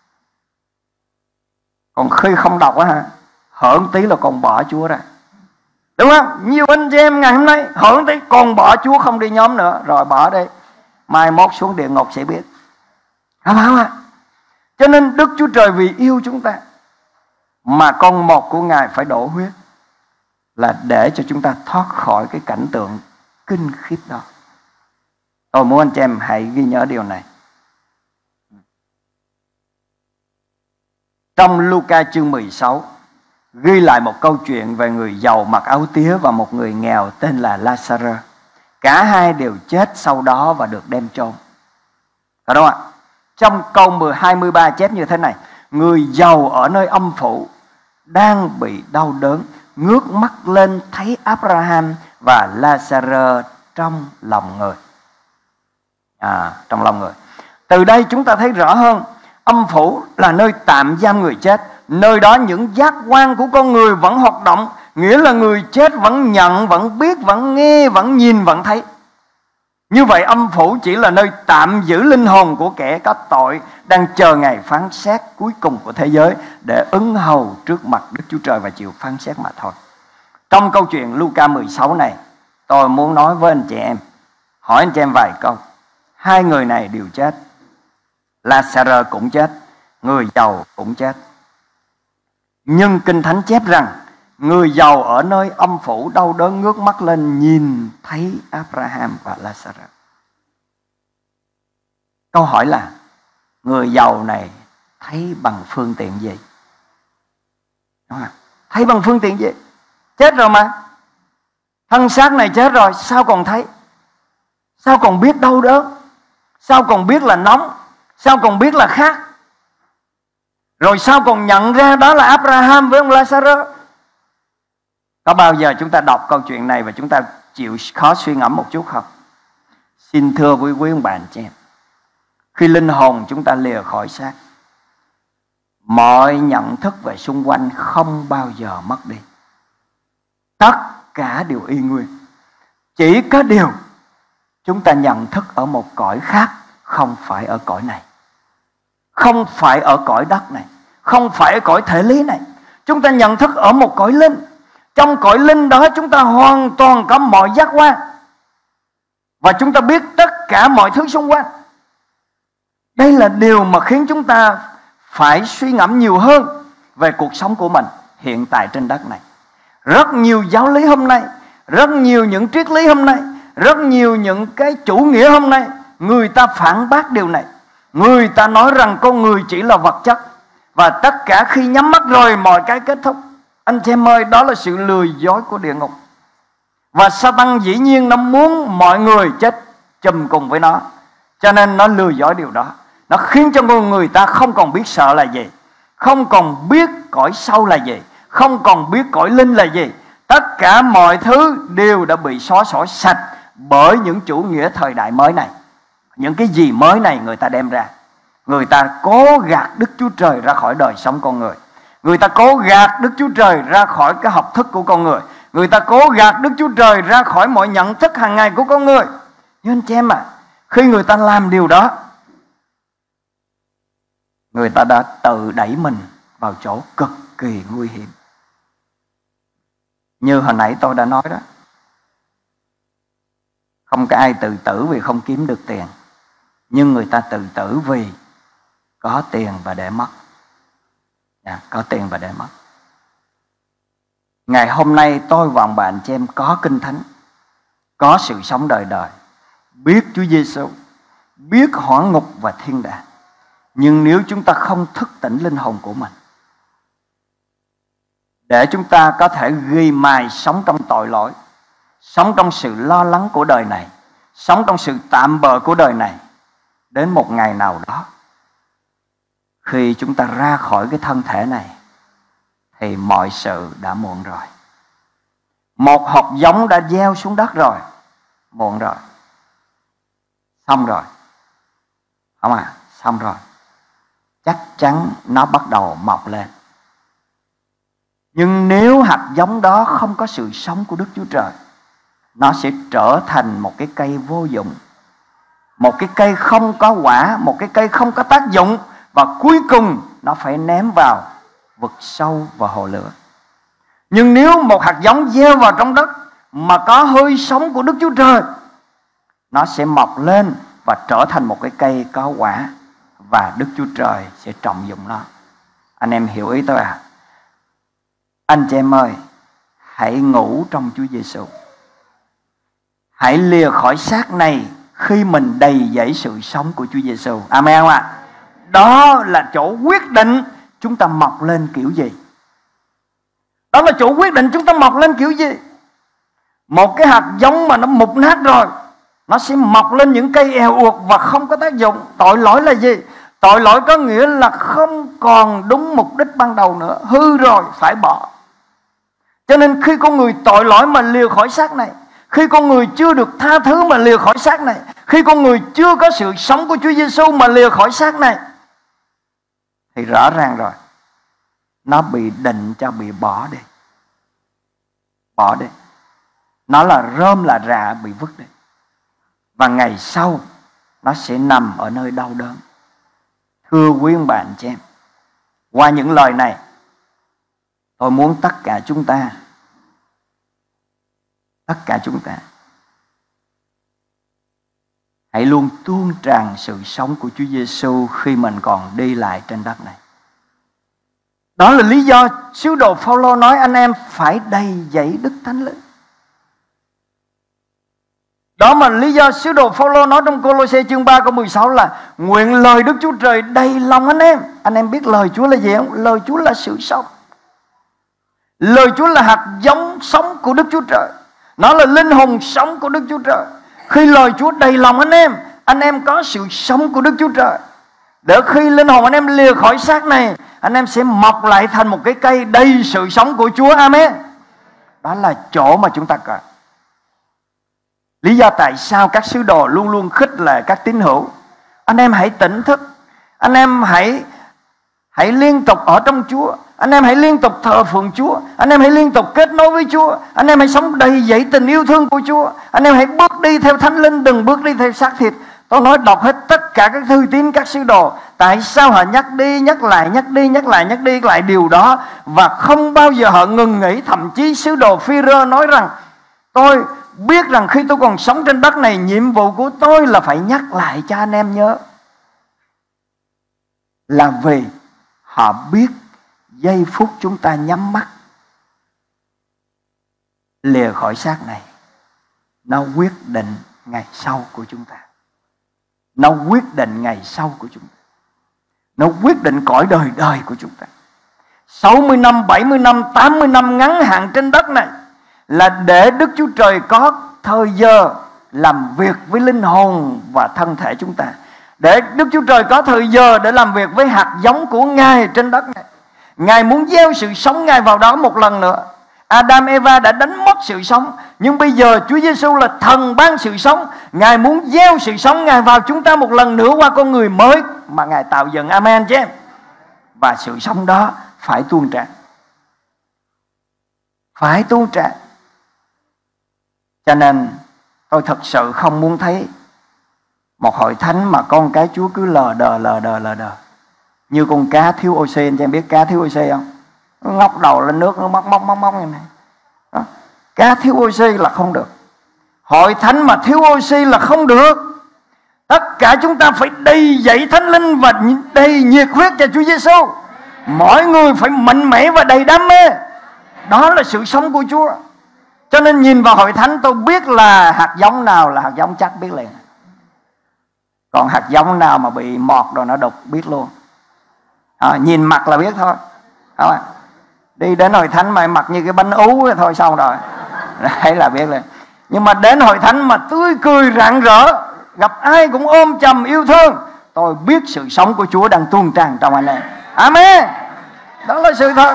Còn khi không đọc á hả, hỡn tí là còn bỏ Chúa ra. Đúng không? Nhiều anh chị em ngày hôm nay hỡn tí còn bỏ Chúa, không đi nhóm nữa, rồi bỏ đi, mai mốt xuống địa ngục sẽ biết. Không không ạ? Cho nên Đức Chúa Trời vì yêu chúng ta mà con một của Ngài phải đổ huyết, là để cho chúng ta thoát khỏi cái cảnh tượng kinh khiếp đó. Tôi muốn anh chị em hãy ghi nhớ điều này. Trong Luca chương mười sáu ghi lại một câu chuyện về người giàu mặc áo tía và một người nghèo tên là Lazarus. Cả hai đều chết sau đó và được đem chôn. Phải không ạ? Trong câu mười hai mươi ba chép như thế này: người giàu ở nơi âm phủ đang bị đau đớn, ngước mắt lên thấy Abraham và Lazarus trong lòng người. À, trong lòng người. Từ đây chúng ta thấy rõ hơn, âm phủ là nơi tạm giam người chết. Nơi đó những giác quan của con người vẫn hoạt động, nghĩa là người chết vẫn nhận, vẫn biết, vẫn nghe, vẫn nhìn, vẫn thấy. Như vậy âm phủ chỉ là nơi tạm giữ linh hồn của kẻ có tội đang chờ ngày phán xét cuối cùng của thế giới để ứng hầu trước mặt Đức Chúa Trời và chịu phán xét mà thôi. Trong câu chuyện Luca mười sáu này, tôi muốn nói với anh chị em, hỏi anh chị em vài câu. Hai người này đều chết. Lazarus cũng chết, người giàu cũng chết. Nhưng Kinh Thánh chép rằng người giàu ở nơi âm phủ đau đớn ngước mắt lên nhìn thấy Abraham và Lazarus. Câu hỏi là người giàu này thấy bằng phương tiện gì? Đúng không? Thấy bằng phương tiện gì? Chết rồi mà. Thân xác này chết rồi, sao còn thấy? Sao còn biết đau đớn? Sao còn biết là nóng? Sao còn biết là khát? Rồi sao còn nhận ra đó là Abraham với ông Lazarus? Có bao giờ chúng ta đọc câu chuyện này và chúng ta chịu khó suy ngẫm một chút không? Xin thưa với quý ông bạn chị em, khi linh hồn chúng ta lìa khỏi xác, mọi nhận thức về xung quanh không bao giờ mất đi. Tất cả đều y nguyên. Chỉ có điều chúng ta nhận thức ở một cõi khác, không phải ở cõi này, không phải ở cõi đất này, không phải ở cõi thể lý này. Chúng ta nhận thức ở một cõi linh. Trong cõi linh đó chúng ta hoàn toàn có mọi giác quan. và chúng ta biết tất cả mọi thứ xung quanh. Đây là điều mà khiến chúng ta phải suy ngẫm nhiều hơn về cuộc sống của mình hiện tại trên đất này. Rất nhiều giáo lý hôm nay, rất nhiều những triết lý hôm nay, rất nhiều những cái chủ nghĩa hôm nay, người ta phản bác điều này. Người ta nói rằng con người chỉ là vật chất, và tất cả khi nhắm mắt rồi mọi cái kết thúc. Anh chị em ơi, đó là sự lừa dối của địa ngục. Và Satan dĩ nhiên nó muốn mọi người chết chùm cùng với nó, cho nên nó lừa dối điều đó. Nó khiến cho con người ta không còn biết sợ là gì, không còn biết cõi sau là gì, không còn biết cõi linh là gì. Tất cả mọi thứ đều đã bị xóa sổ sạch bởi những chủ nghĩa thời đại mới này. Những cái gì mới này người ta đem ra. Người ta cố gạt Đức Chúa Trời ra khỏi đời sống con người. Người ta cố gạt Đức Chúa Trời ra khỏi cái học thức của con người. Người ta cố gạt Đức Chúa Trời ra khỏi mọi nhận thức hàng ngày của con người. Nhưng anh chị em à, khi người ta làm điều đó, người ta đã tự đẩy mình vào chỗ cực kỳ nguy hiểm. Như hồi nãy tôi đã nói đó, không có ai tự tử vì không kiếm được tiền, nhưng người ta tự tử vì có tiền và để mất. À, có tiền và để mất. Ngày hôm nay tôi và ông bạn chị em có Kinh Thánh, có sự sống đời đời, biết Chúa Giêsu, biết hỏa ngục và thiên đàng. Nhưng nếu chúng ta không thức tỉnh linh hồn của mình, để chúng ta có thể ghi mài sống trong tội lỗi, sống trong sự lo lắng của đời này, sống trong sự tạm bợ của đời này, đến một ngày nào đó, khi chúng ta ra khỏi cái thân thể này, thì mọi sự đã muộn rồi. Một hạt giống đã gieo xuống đất rồi, muộn rồi, xong rồi. Không à, xong rồi. Chắc chắn nó bắt đầu mọc lên. Nhưng nếu hạt giống đó không có sự sống của Đức Chúa Trời, nó sẽ trở thành một cái cây vô dụng, một cái cây không có quả, một cái cây không có tác dụng, và cuối cùng nó phải ném vào vực sâu và hồ lửa. Nhưng nếu một hạt giống gieo vào trong đất mà có hơi sống của Đức Chúa Trời, nó sẽ mọc lên và trở thành một cái cây có quả, và Đức Chúa Trời sẽ trọng dụng nó. Anh em hiểu ý tôi à? Anh chị em ơi, hãy ngủ trong Chúa Giêsu. Hãy lìa khỏi xác này khi mình đầy dẫy sự sống của Chúa Giêsu. Amen không ạ? Đó là chỗ quyết định chúng ta mọc lên kiểu gì. Đó là chỗ quyết định chúng ta mọc lên kiểu gì. Một cái hạt giống mà nó mục nát rồi, nó sẽ mọc lên những cây èo uột và không có tác dụng. Tội lỗi là gì? Tội lỗi có nghĩa là không còn đúng mục đích ban đầu nữa, hư rồi, phải bỏ. Cho nên khi con người tội lỗi mà lìa khỏi xác này, khi con người chưa được tha thứ mà lìa khỏi xác này, khi con người chưa có sự sống của Chúa Giêsu mà lìa khỏi xác này, thì rõ ràng rồi, nó bị định cho bị bỏ đi. Bỏ đi. Nó là rơm là rạ bị vứt đi. Và ngày sau nó sẽ nằm ở nơi đau đớn. Thưa quý ông bạn chị em, qua những lời này, tôi muốn tất cả chúng ta, tất cả chúng ta hãy luôn tuôn tràn sự sống của Chúa Giêsu khi mình còn đi lại trên đất này. Đó là lý do sứ đồ Phao-lô nói anh em phải đầy dẫy Đức Thánh Linh. Đó mà lý do sứ đồ Phao-lô nói trong Cô-lô-xê chương ba câu mười sáu là nguyện lời Đức Chúa Trời đầy lòng anh em. Anh em biết lời Chúa là gì không? Lời Chúa là sự sống. Lời Chúa là hạt giống sống của Đức Chúa Trời. Nó là linh hồn sống của Đức Chúa Trời. Khi lời Chúa đầy lòng anh em, anh em có sự sống của Đức Chúa Trời. Để khi linh hồn anh em lìa khỏi xác này, anh em sẽ mọc lại thành một cái cây đầy sự sống của Chúa. Amen. Đó là chỗ mà chúng ta cần. Lý do tại sao các sứ đồ luôn luôn khích lệ các tín hữu, anh em hãy tỉnh thức, anh em hãy hãy liên tục ở trong Chúa, anh em hãy liên tục thờ phượng Chúa, anh em hãy liên tục kết nối với Chúa, anh em hãy sống đầy dẫy tình yêu thương của Chúa, anh em hãy bước đi theo Thánh Linh, đừng bước đi theo xác thịt. Tôi nói đọc hết tất cả các thư tín các sứ đồ, tại sao họ nhắc đi nhắc lại nhắc đi nhắc lại nhắc đi lại điều đó, và không bao giờ họ ngừng nghỉ. Thậm chí sứ đồ Phi-rơ nói rằng Tôi biết rằng khi tôi còn sống trên đất này, nhiệm vụ của tôi là phải nhắc lại cho anh em nhớ. Là vì họ biết giây phút chúng ta nhắm mắt lìa khỏi xác này, nó quyết định ngày sau của chúng ta. Nó quyết định ngày sau của chúng ta. Nó quyết định cõi đời đời của chúng ta. sáu mươi năm, bảy mươi năm, tám mươi năm ngắn hạn trên đất này là để Đức Chúa Trời có thời giờ làm việc với linh hồn và thân thể chúng ta. Để Đức Chúa Trời có thời giờ để làm việc với hạt giống của Ngài trên đất này. Ngài muốn gieo sự sống Ngài vào đó một lần nữa. Adam, Eva đã đánh mất sự sống, nhưng bây giờ Chúa Giêsu là thần ban sự sống. Ngài muốn gieo sự sống Ngài vào chúng ta một lần nữa qua con người mới mà Ngài tạo dựng. Amen chứ em. Và sự sống đó phải tuôn tràn. Phải tuôn tràn. Cho nên tôi thật sự không muốn thấy một hội thánh mà con cái Chúa cứ lờ đờ lờ đờ lờ đờ như con cá thiếu oxy. Anh chị em biết cá thiếu oxy không? Nó ngóc đầu lên nước, nó móc móc móc móc như này đó. Cá thiếu oxy là không được. Hội thánh mà thiếu oxy là không được. Tất cả chúng ta phải đầy dẫy Thánh Linh và đầy nhiệt huyết cho Chúa Giêsu. Mỗi người phải mạnh mẽ và đầy đam mê. Đó là sự sống của Chúa. Cho nên nhìn vào hội thánh tôi biết là hạt giống nào là hạt giống chắc biết liền. Còn hạt giống nào mà bị mọt rồi nó đục biết luôn. À, nhìn mặt là biết thôi. Không à? Đi đến hội thánh mà mặc như cái bánh ú thôi xong rồi. Đấy là biết liền. Nhưng mà đến hội thánh mà tươi cười rạng rỡ, gặp ai cũng ôm chầm yêu thương, tôi biết sự sống của Chúa đang tuôn tràn trong anh em. Amen. Đó là sự thật.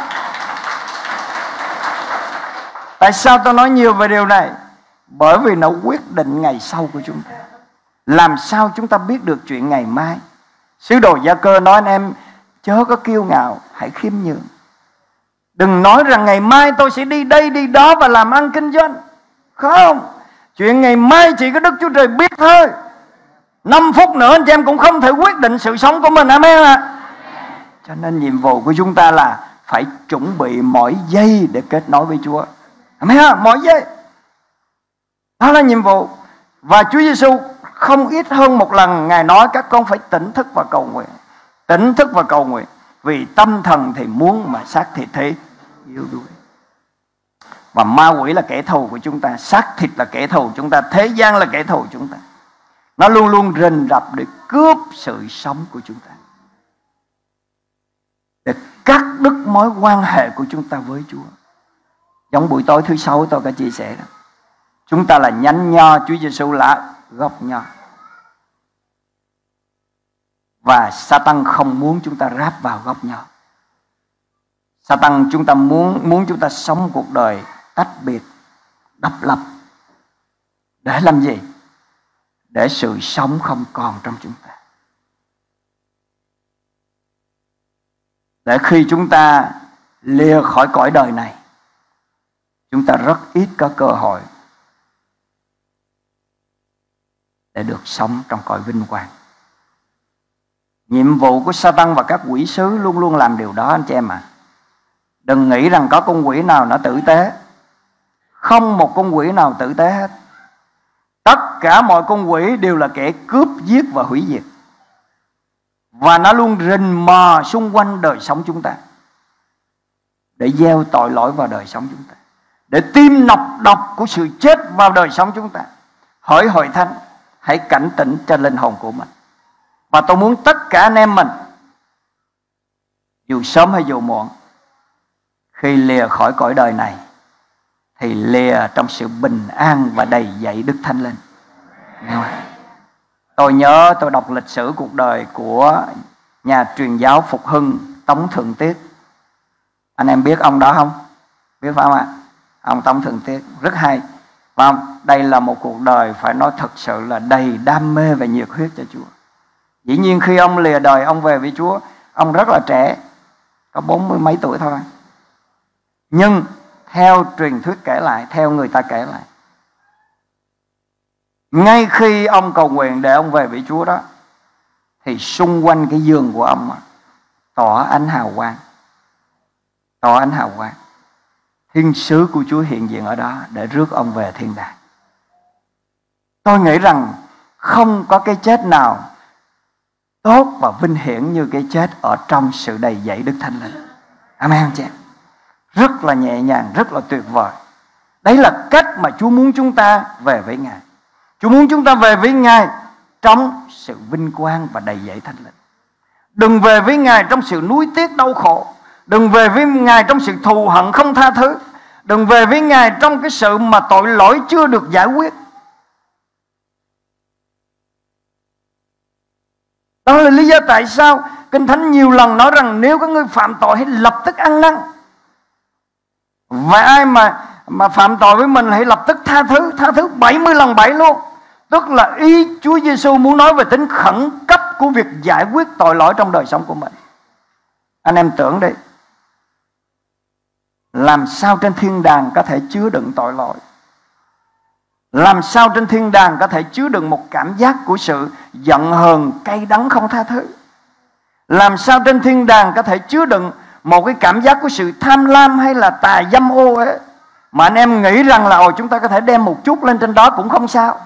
Tại sao tôi nói nhiều về điều này? Bởi vì nó quyết định ngày sau của chúng ta. Làm sao chúng ta biết được chuyện ngày mai? Sứ đồ Gia Cơ nói anh em chớ có kiêu ngạo, hãy khiêm nhường. Đừng nói rằng ngày mai tôi sẽ đi đây đi đó và làm ăn kinh doanh. Không. Chuyện ngày mai chỉ có Đức Chúa Trời biết thôi. Năm phút nữa anh chị em cũng không thể quyết định sự sống của mình. Amen ạ. À? Cho nên nhiệm vụ của chúng ta là phải chuẩn bị mỗi giây để kết nối với Chúa. Amen ạ. À? Mỗi giây. Đó là nhiệm vụ. Và Chúa Giêsu không ít hơn một lần Ngài nói các con phải tỉnh thức và cầu nguyện. Tỉnh thức và cầu nguyện. Vì tâm thần thì muốn mà xác thịt thì yếu đuối. Và ma quỷ là kẻ thù của chúng ta, xác thịt là kẻ thù chúng ta, thế gian là kẻ thù chúng ta. Nó luôn luôn rình rập để cướp sự sống của chúng ta, để cắt đứt mối quan hệ của chúng ta với Chúa. Giống buổi tối thứ sáu tôi có chia sẻ đó. Chúng ta là nhánh nho, Chúa Giêsu là gốc nho. Và Satan không muốn chúng ta ráp vào gốc nho. Satan chúng ta muốn muốn chúng ta sống cuộc đời tách biệt, độc lập. Để làm gì? Để sự sống không còn trong chúng ta. Để khi chúng ta lìa khỏi cõi đời này, chúng ta rất ít có cơ hội để được sống trong cõi vinh quang. Nhiệm vụ của Satan và các quỷ sứ luôn luôn làm điều đó anh chị em ạ. À. Đừng nghĩ rằng có con quỷ nào nó tử tế. Không một con quỷ nào tử tế hết. Tất cả mọi con quỷ đều là kẻ cướp, giết và hủy diệt. Và nó luôn rình mò xung quanh đời sống chúng ta, để gieo tội lỗi vào đời sống chúng ta, để tiêm nọc độc của sự chết vào đời sống chúng ta. Hỡi hội thánh, hãy cảnh tỉnh cho linh hồn của mình. Và tôi muốn tất cả anh em mình, dù sớm hay dù muộn, khi lìa khỏi cõi đời này thì lìa trong sự bình an và đầy dẫy Đức Thánh Linh. Tôi nhớ tôi đọc lịch sử cuộc đời của nhà truyền giáo Phục Hưng Tống Thượng Tiết. Anh em biết ông đó không? Biết phải không ạ? Ông Tống Thượng Tiết rất hay. Và đây là một cuộc đời phải nói thật sự là đầy đam mê và nhiệt huyết cho Chúa. Dĩ nhiên khi ông lìa đời, ông về với Chúa, ông rất là trẻ, có bốn mươi mấy tuổi thôi. Nhưng theo truyền thuyết kể lại, theo người ta kể lại, ngay khi ông cầu nguyện để ông về với Chúa đó, thì xung quanh cái giường của ông tỏa ánh hào quang. Tỏa ánh hào quang. thiên sứ của Chúa hiện diện ở đó để rước ông về thiên đàng. Tôi nghĩ rằng không có cái chết nào tốt và vinh hiển như cái chết ở trong sự đầy dẫy Đức Thánh Linh. Amen chị em. Rất là nhẹ nhàng, rất là tuyệt vời. Đấy là cách mà Chúa muốn chúng ta về với Ngài. Chúa muốn chúng ta về với Ngài trong sự vinh quang và đầy dẫy Thánh Linh. Đừng về với Ngài trong sự nuối tiếc đau khổ. Đừng về với Ngài trong sự thù hận không tha thứ. Đừng về với Ngài trong cái sự mà tội lỗi chưa được giải quyết. Đó là lý do tại sao Kinh Thánh nhiều lần nói rằng nếu có người phạm tội hãy lập tức ăn năn. Và ai mà mà phạm tội với mình hãy lập tức tha thứ, tha thứ bảy mươi lần bảy luôn. Tức là ý Chúa Giêsu muốn nói về tính khẩn cấp của việc giải quyết tội lỗi trong đời sống của mình. Anh em tưởng đi, làm sao trên thiên đàng có thể chứa đựng tội lỗi? Làm sao trên thiên đàng có thể chứa đựng một cảm giác của sự giận hờn, cay đắng không tha thứ? Làm sao trên thiên đàng có thể chứa đựng một cái cảm giác của sự tham lam hay là tà dâm ô ấy, mà anh em nghĩ rằng là ồ chúng ta có thể đem một chút lên trên đó cũng không sao?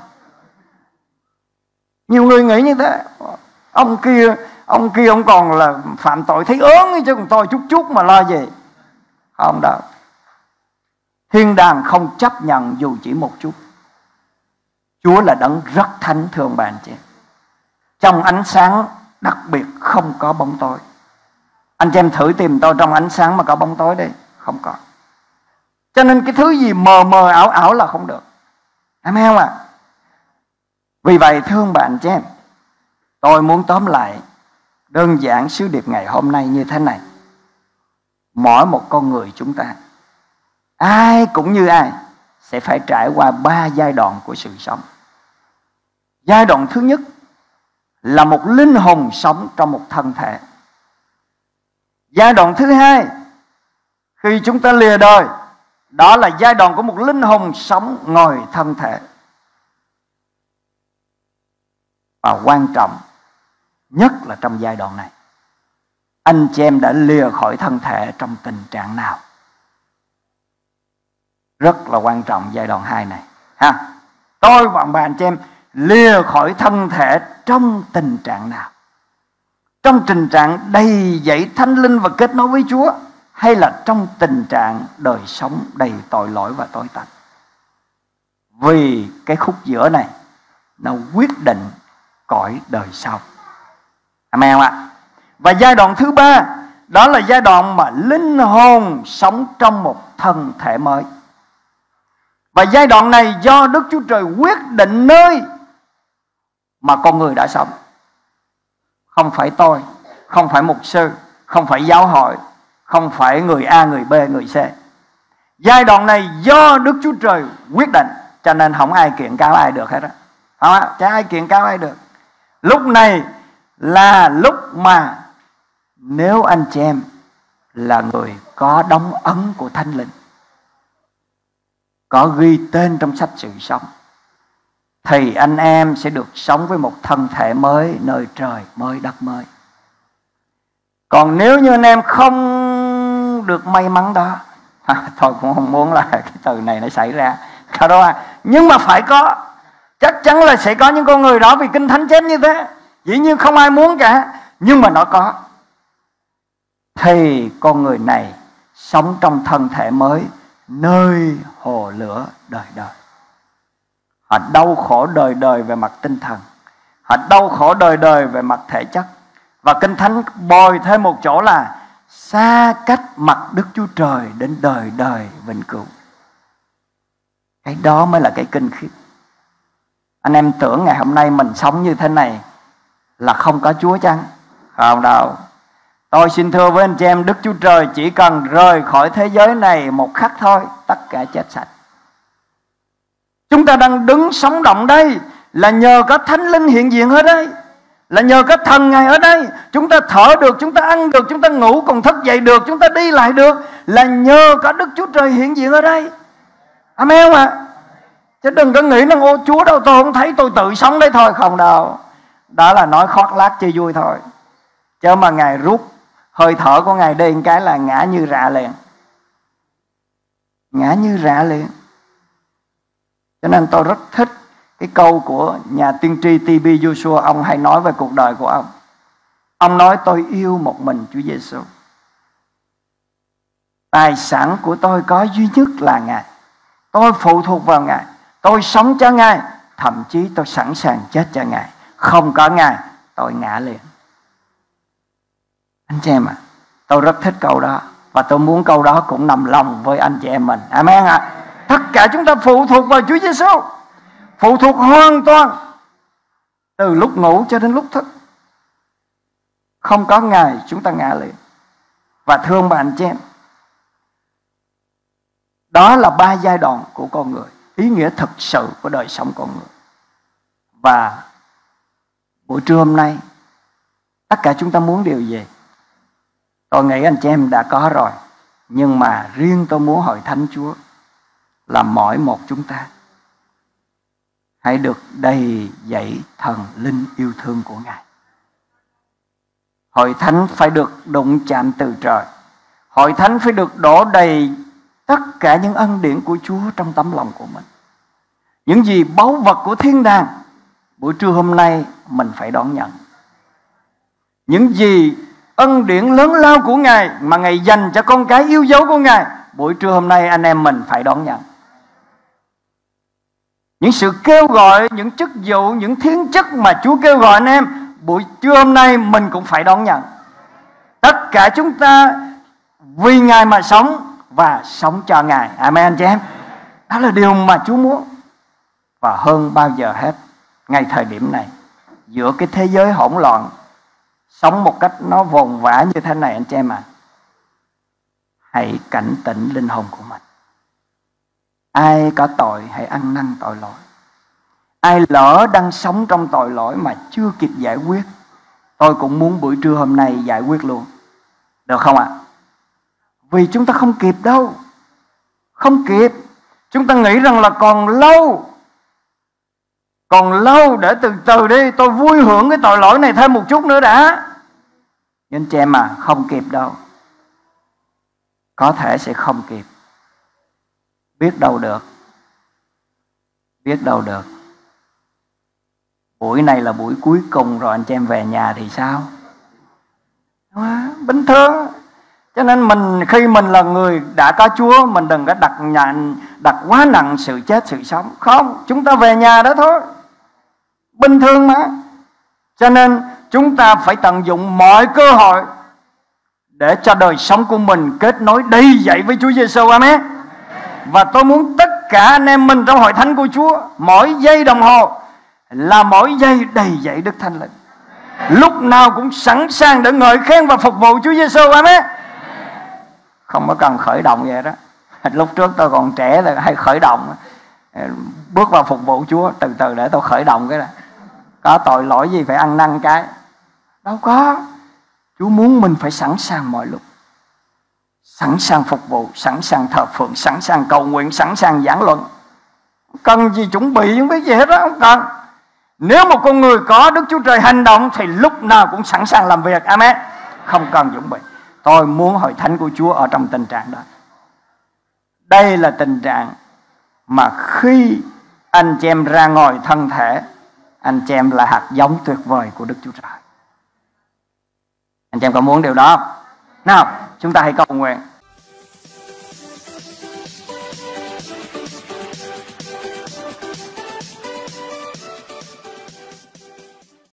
Nhiều người nghĩ như thế. Ông kia Ông kia ông còn là phạm tội thấy ớn chứ còn tôi chút chút mà lo gì. Không đâu. Thiên đàng không chấp nhận dù chỉ một chút. Chúa là đấng rất thánh, thương bạn chị. Trong ánh sáng đặc biệt không có bóng tối. Anh chị em thử tìm tôi trong ánh sáng mà có bóng tối đi. Không có. Cho nên cái thứ gì mờ mờ ảo ảo là không được. Em thấy không ạ? Vì vậy thương bạn chị em, tôi muốn tóm lại đơn giản sứ điệp ngày hôm nay như thế này. Mỗi một con người chúng ta, ai cũng như ai, sẽ phải trải qua ba giai đoạn của sự sống. Giai đoạn thứ nhất là một linh hồn sống trong một thân thể. Giai đoạn thứ hai, khi chúng ta lìa đời, đó là giai đoạn của một linh hồn sống ngoài thân thể. Và quan trọng nhất là trong giai đoạn này, anh chị em đã lìa khỏi thân thể trong tình trạng nào? Rất là quan trọng giai đoạn hai này ha. Tôi và bà anh chị em lìa khỏi thân thể trong tình trạng nào? Trong tình trạng đầy dẫy Thánh Linh và kết nối với Chúa, hay là trong tình trạng đời sống đầy tội lỗi và tối tăm? Vì cái khúc giữa này nó quyết định cõi đời sau. Amen không ạ? Và giai đoạn thứ ba, đó là giai đoạn mà linh hồn sống trong một thân thể mới. Và giai đoạn này do Đức Chúa Trời quyết định nơi mà con người đã sống. Không phải tôi, không phải mục sư, không phải giáo hội, không phải người A, người B, người C. Giai đoạn này do Đức Chúa Trời quyết định, cho nên không ai kiện cáo ai được hết đó. Không ạ? Chả ai kiện cáo ai được. Lúc này là lúc mà nếu anh chị em là người có đóng ấn của Thánh Linh, có ghi tên trong sách sự sống, thì anh em sẽ được sống với một thân thể mới, nơi trời mới đất mới. Còn nếu như anh em không được may mắn đó, tôi cũng không muốn là cái từ này nó xảy ra đó, nhưng mà phải có. Chắc chắn là sẽ có những con người đó, vì Kinh Thánh chép như thế. Dĩ nhiên không ai muốn cả, nhưng mà nó có. Thì con người này sống trong thân thể mới, nơi hồ lửa đời đời. Họ đau khổ đời đời về mặt tinh thần, họ đau khổ đời đời về mặt thể chất. Và Kinh Thánh bồi thêm một chỗ là xa cách mặt Đức Chúa Trời đến đời đời vĩnh cửu. Cái đó mới là cái kinh khiếp. Anh em tưởng ngày hôm nay mình sống như thế này là không có Chúa chăng? Không đâu. Tôi xin thưa với anh chị em, Đức Chúa Trời chỉ cần rời khỏi thế giới này một khắc thôi, tất cả chết sạch. Chúng ta đang đứng sống động đây là nhờ có Thánh Linh hiện diện ở đây, là nhờ có thần Ngài ở đây. Chúng ta thở được, chúng ta ăn được, chúng ta ngủ còn thức dậy được, chúng ta đi lại được, là nhờ có Đức Chúa Trời hiện diện ở đây. Amen không ạ? Chứ đừng có nghĩ rằng ô Chúa đâu, tôi không thấy, tôi tự sống đấy thôi. Không đâu. Đó là nói khoác lác chơi vui thôi. Chứ mà Ngài rút hơi thở của Ngài đi một cái là ngã như rạ liền. ngã như rạ liền. Cho nên tôi rất thích cái câu của nhà tiên tri tê bê Joshua. Ông hay nói về cuộc đời của ông. Ông nói tôi yêu một mình Chúa Giêsu. Tài sản của tôi có duy nhất là Ngài. Tôi phụ thuộc vào Ngài. Tôi sống cho Ngài. Thậm chí tôi sẵn sàng chết cho Ngài. Không có Ngài tôi ngã liền. Anh chị em ạ, à, tôi rất thích câu đó. Và tôi muốn câu đó cũng nằm lòng với anh chị em mình. Amen ạ. À. Tất cả chúng ta phụ thuộc vào Chúa Giêsu. Phụ thuộc hoàn toàn. Từ lúc ngủ cho đến lúc thức. Không có Ngài chúng ta ngã liền. Và thương bà anh chị em, đó là ba giai đoạn của con người. Ý nghĩa thực sự của đời sống con người. Và buổi trưa hôm nay tất cả chúng ta muốn điều gì? Tôi nghĩ anh chị em đã có rồi. Nhưng mà riêng tôi muốn hội thánh Chúa là mỗi một chúng ta hãy được đầy dẫy thần linh yêu thương của Ngài. Hội thánh phải được đụng chạm từ trời. Hội thánh phải được đổ đầy tất cả những ân điển của Chúa trong tấm lòng của mình. Những gì báu vật của thiên đàng, buổi trưa hôm nay mình phải đón nhận. Những gì ân điển lớn lao của Ngài mà Ngài dành cho con cái yêu dấu của Ngài, buổi trưa hôm nay anh em mình phải đón nhận. Những sự kêu gọi, những chức vụ, những thiên chức mà Chúa kêu gọi anh em, buổi trưa hôm nay mình cũng phải đón nhận. Tất cả chúng ta vì Ngài mà sống và sống cho Ngài. Amen anh chị em. Đó là điều mà Chúa muốn. Và hơn bao giờ hết, ngay thời điểm này, giữa cái thế giới hỗn loạn, sống một cách nó vồn vã như thế này anh chị em ạ, à, hãy cảnh tỉnh linh hồn của mình. Ai có tội hãy ăn năn tội lỗi. Ai lỡ đang sống trong tội lỗi mà chưa kịp giải quyết, tôi cũng muốn buổi trưa hôm nay giải quyết luôn. Được không ạ? À? Vì chúng ta không kịp đâu. Không kịp. Chúng ta nghĩ rằng là còn lâu. Còn lâu để từ từ đi, tôi vui hưởng cái tội lỗi này thêm một chút nữa đã. Nhưng chị em à, không kịp đâu. Có thể sẽ không kịp. Biết đâu được. Biết đâu được. Buổi này là buổi cuối cùng rồi, anh chị em về nhà thì sao? Bình thường. Cho nên mình khi mình là người đã có Chúa, mình đừng có đặt nhận, đặt quá nặng sự chết sự sống. Không, chúng ta về nhà đó thôi. Bình thường mà. Cho nên chúng ta phải tận dụng mọi cơ hội để cho đời sống của mình kết nối đầy dẫy với Chúa Giêsu. Amen. Và tôi muốn tất cả anh em mình trong hội thánh của Chúa, mỗi giây đồng hồ là mỗi giây đầy dẫy Đức Thánh Linh. Lúc nào cũng sẵn sàng để ngợi khen và phục vụ Chúa Giêsu. Amen. Không có cần khởi động vậy đó. Lúc trước tôi còn trẻ là hay khởi động, bước vào phục vụ Chúa, từ từ để tôi khởi động cái đó. Có tội lỗi gì phải ăn năn cái? Đâu có. Chúa muốn mình phải sẵn sàng mọi lúc. Sẵn sàng phục vụ, sẵn sàng thờ phượng, sẵn sàng cầu nguyện, sẵn sàng giảng luận. Không cần gì chuẩn bị, không biết gì hết đó, không cần. Nếu một con người có Đức Chúa Trời hành động thì lúc nào cũng sẵn sàng làm việc. Amen. Không cần chuẩn bị. Tôi muốn hội thánh của Chúa ở trong tình trạng đó. Đây là tình trạng mà khi anh chị em ra ngồi thân thể, anh chị em là hạt giống tuyệt vời của Đức Chúa Trời. Anh chị em có muốn điều đó không? Nào, chúng ta hãy cầu nguyện.